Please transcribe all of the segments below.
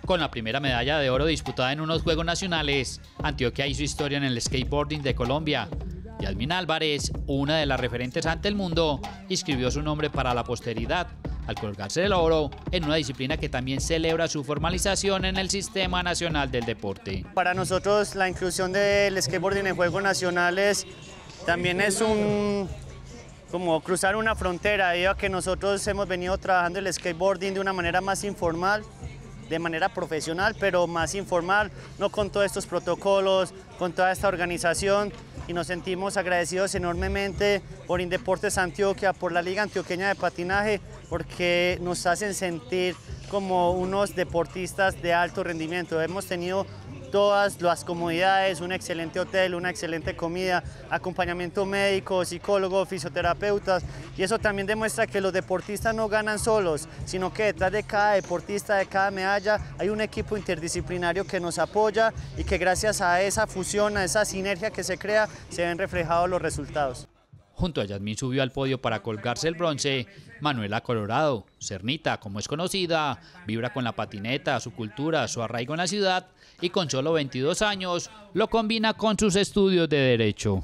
Con la primera medalla de oro disputada en unos Juegos Nacionales, Antioquia hizo historia en el skateboarding de Colombia. Yasmin Álvarez, una de las referentes ante el mundo, inscribió su nombre para la posteridad, al colgarse el oro en una disciplina que también celebra su formalización en el Sistema Nacional del Deporte. Para nosotros la inclusión del skateboarding en Juegos Nacionales también es como cruzar una frontera, debido a que nosotros hemos venido trabajando el skateboarding de una manera más informal, de manera profesional, pero más informal, no con todos estos protocolos, con toda esta organización, y nos sentimos agradecidos enormemente por Indeportes Antioquia, por la Liga Antioqueña de Patinaje, porque nos hacen sentir como unos deportistas de alto rendimiento. Hemos tenido todas las comodidades, un excelente hotel, una excelente comida, acompañamiento médico, psicólogo, fisioterapeutas, y eso también demuestra que los deportistas no ganan solos, sino que detrás de cada deportista, de cada medalla, hay un equipo interdisciplinario que nos apoya y que gracias a esa fusión, a esa sinergia que se crea, se ven reflejados los resultados. Junto a Yasmin subió al podio para colgarse el bronce Manuela Colorado. Cernita, como es conocida, vibra con la patineta, su cultura, su arraigo en la ciudad y con solo 22 años lo combina con sus estudios de Derecho.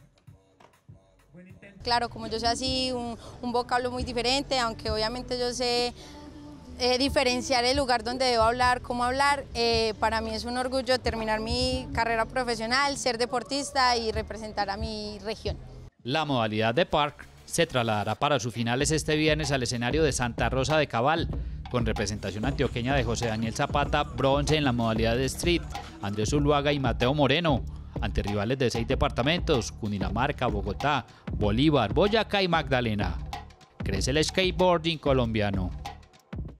Claro, como yo sé así, un vocablo muy diferente, aunque obviamente yo sé diferenciar el lugar donde debo hablar, cómo hablar. Para mí es un orgullo terminar mi carrera profesional, ser deportista y representar a mi región. La modalidad de park se trasladará para sus finales este viernes al escenario de Santa Rosa de Cabal, con representación antioqueña de José Daniel Zapata, bronce en la modalidad de street, Andrés Zuluaga y Mateo Moreno, ante rivales de 6 departamentos, Cundinamarca, Bogotá, Bolívar, Boyacá y Magdalena. Crece el skateboarding colombiano.